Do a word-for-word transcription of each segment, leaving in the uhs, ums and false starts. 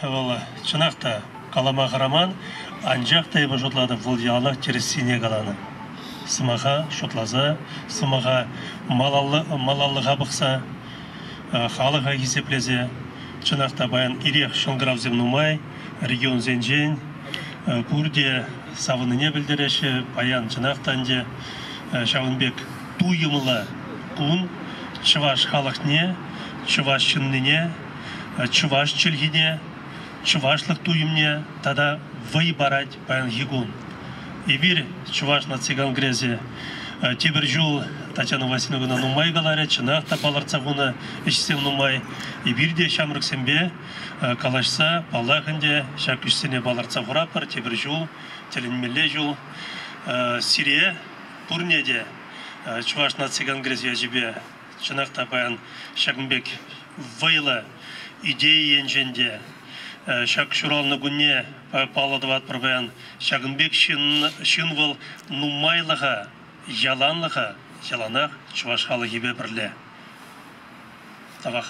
чынақта қалама қараман анжақтай бұжытлады вұлдиялық тересіне қаланы. Сымаға шотлаза, сымаға малалыға бұқса, халыға есеплезе, чынақта баян ирек шылғырав земнумай, регион зенжен, күрде савыныне білдіреші, баян чынақтанде Шавынбек туйымылы күн, чываш халықне, чываш шынныне, чываш чілгіне, чывашлық туйымне, тада вай барать баян егун. И бир чуваш на циган грезе тебір жол Татьяна Васильевна нумай галаре, чынақ тапаларцағуна ішсем нумай. И бирде шамрық сенбе калашса балағынде шак үшсене баларцағурапыр, тебір жол, теленмеле жол. Сирия пурнеде чуваш на циган грезе жібе чынақ тапаян Шагынбек вайлы идея енженде. Шак шуралны күнне паладыват пробаян Шагынбек шынвыл нумайлыға, яланлыға, яланақ чуваш халы ебе бірле. Табақ.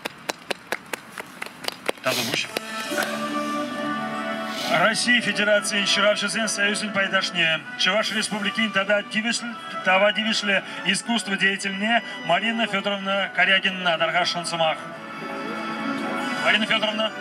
Тағы бұш. Россия Федерации Ширавшизен Союзын пайдашне. Чуваш Республики тогда тава дивишле искусство деятельне Марина Федоровна Корягина Дарга Шансамах. Марина Федоровна.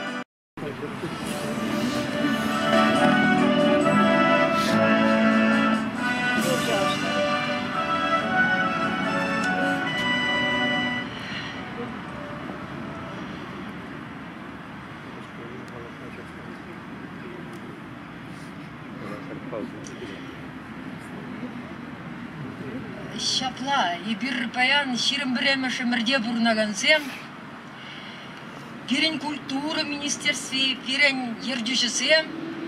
Шапла, и бир баян ширим біремеші мірде бұрнағансем, пирен культура министерстве, пирен ердюшісем,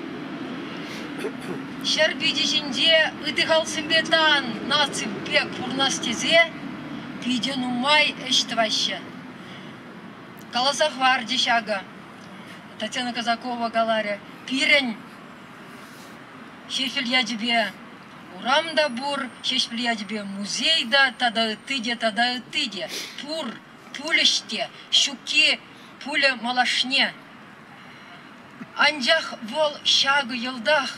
шар бедешінде ұтығалсын бетан нацим пек бұрнастезе, пиден умай эштваще. Каласах варди шага, Татьяна Казакова галаре, пирен шефель ядебе, Урамда бур, шешплиядебе музейда, тада тыде, тада тыде, пур, пулеште, щуки, пуля малашне. Анжах вол шагы йылдах.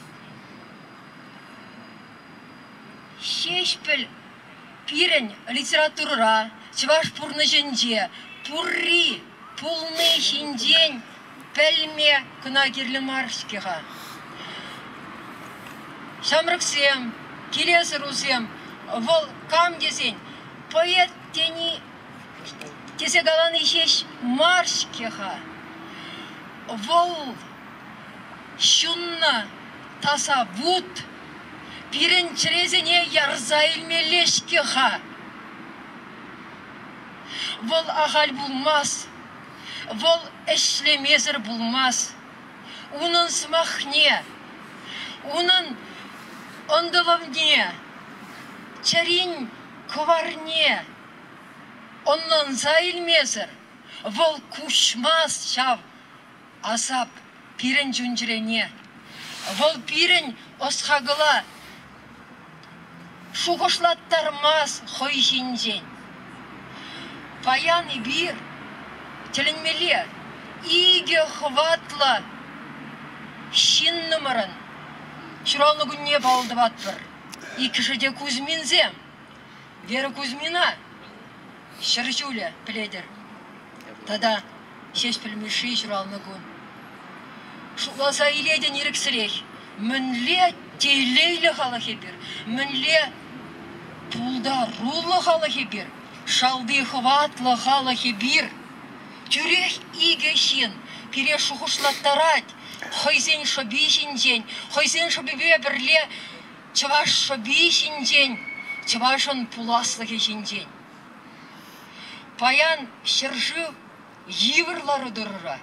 Шешпел пирен литература, чваш пурны женже, пурри, пулны шиндень, пельме кына кирлі маршкеға. Шамрыксем, келесі русем, вол кам десен, поэт тени тесе галаны шеш маршкеға. Вол шунна таса вуд, пирен чрезене ярза илмелешкеға. Вол ағал булмас, вол эшлемезір булмас, унын смахне, унын ондылымне, чарин коварне, оннан заилмезір, вол кушмас шав, азап пирен жүнжірене, вол пирен осхагыла, шуғышлаттармас хой жинжен. Паян и бир, теленмеле, иге хватла, шин нумырын, Шыралны күнне балды батпыр. Икішіде Кузьминзем. Вера Кузьмина. Шыржуле пледер. Тада шеш пілмеші шыралны күн. Шуласа иледен еріксірек. Мінле тейлейлі қалы хебір. Мінле пулда рулы қалы хебір. Шалды хватлы қалы хебір. Түрек иге шин. Пире шуғышлаттарад. Хойзен шобишин день, хойзен шобибе бірле, чываш шобишин день, чывашын пуласлығы день. Паян шыржы еврлары дұрыра.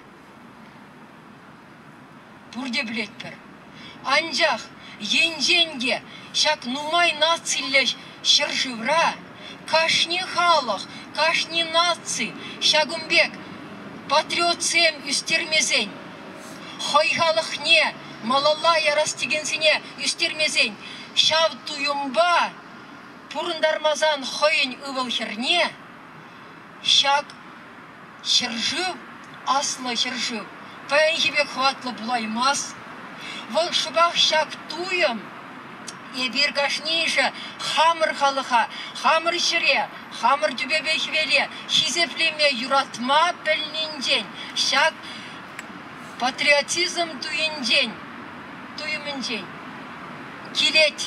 Бұрде білет бір. Анжақ енженге шак нумай нацилі шыржывра, кашни халық, кашни наци, Шагынбек патриотсем үстермезен. Хойхалықне, малалла ярастигенсіне үстермезен, шав туюмба, пұрындармазан хойын ұвыл херне, шак шыржып, аслы шыржып, пәйгебе хватлы булаймас. Вол шубах шак туем, и биргашниша хамыр халыха, хамыр шире, хамыр дүбебе хвеле, хизеплеме юратма пельнинден, шак патриотизм туинден, туйминден, килет,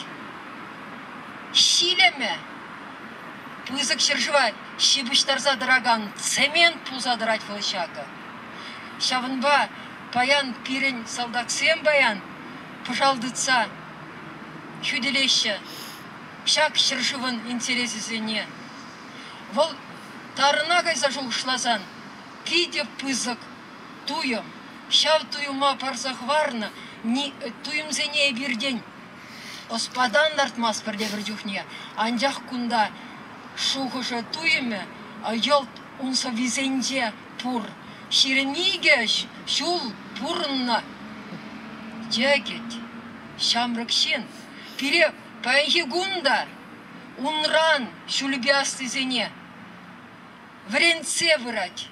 шилеме, пызык шыржывать, шибыштарза дороган, цемент пузадрать волшака. Шавынба, паян пирень солдатсем баян, пожалдыца, чуделеще, шак шыржывын интересесене. Вол тарына кайса жуғышласан, пиде пызык, туйым, шав туйыма парсах варны, туйымзене бирден, оспадан дартмас бірде бір жүхне, анжақ күнда шуғышы туйыме, айолт унса визенде пур, ширемиге шул пурынна, жакет, шамрыкшен, пире пәйхи гунда, унран шулебястызене, вренце вырать.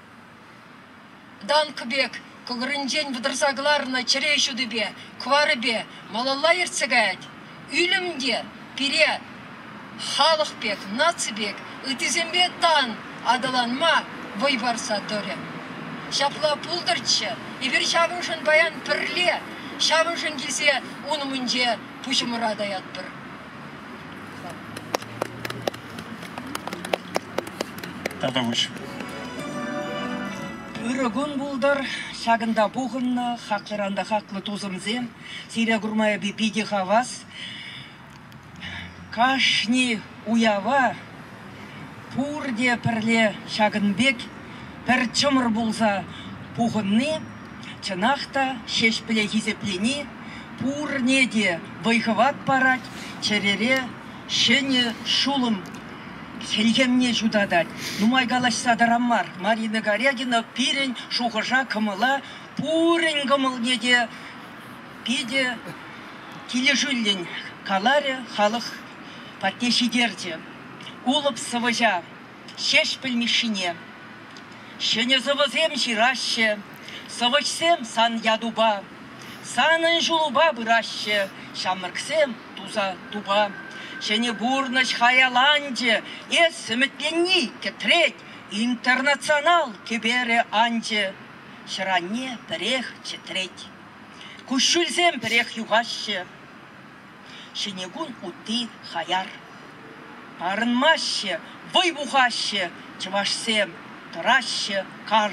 Данкбек, көгірінден выдырзагларына чырей шудыбе, кварыбе, малалла ерцегать, үлімде, пире, халықбек, нацыбек, үтізембе тан, адаланма, вой барса доре. Шапла пулдырчы, ебір шабыншын баян пірле, шабыншын келсе, оны мүнде пұшымыра даят бір. Тадавыш. Үрігін бұлдар, шағында бұғынны, хақлыранда хақлы тозымзем, сиря күрмая бепиде хавас, кашни уява, пурде пірле шағынбек, пір чымыр болса бұғынны, чынақта шешпіле хизеплені, пурнеде вайхыват парать, черере, шене шулым, Хелгемне жудадать. Нумай галашса дараммар. Марина Горягина пирень шухажа кымыла, пурень кымылнеде пиде килежүллен каларе халық паттешидерде. Улып сывыжа, шеш пілмешіне. Шене зывызем жираще, сывычсем сан ядуба, санын жулуба быраще, шамырксем туза дуба. Шене бурныш хаяланде, эс үмітленні кетреть, интернационал кебере анде, шыранне бірех четреть. Күшүлзем бірех юғаще, шенегун уты хаяр. Парынмаще, вой бұғаще, чывашсем, тұраще кар.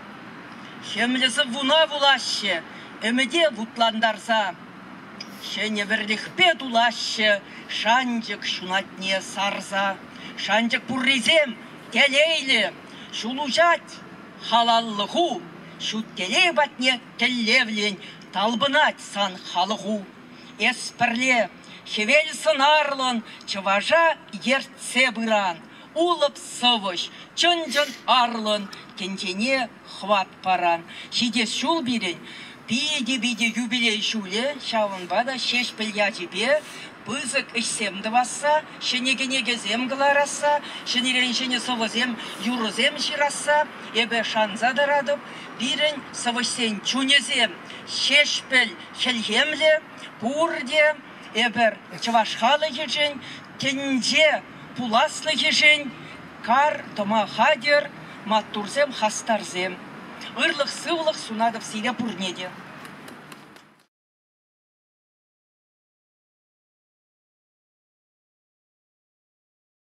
Шемлесі вуна вулаще, өмеде вутландарза. Шене бірлікпе дулаще, шанжық шунатне сарза. Шанжық бұррезем, телейлі, шулужать халаллығу. Шуттелей батне теллевлен, талбынать сан халығу. Эспірле, хевел сынарлын, чыважа ертсе бұран. Улып сывыш, чын-жын арлын, кенжене хват паран. Шидес шул бірін, биде-биде юбилей шуле, шавынбада шеш пілya жібе, пызык ішсемді баса, шенеге-неге зем ғылараса, шенерен-шене сывызем, юрызем жираса, эбе шанза дарадып, бірін сывышсен чунезем, шеш піл хелгемле, бұрде, эбір чывашхалы ежен, кенже пуласлы ежен, кар тома хадер, маттурзем хастарзем. Ырлық сывлық сунадып сире пурнеде.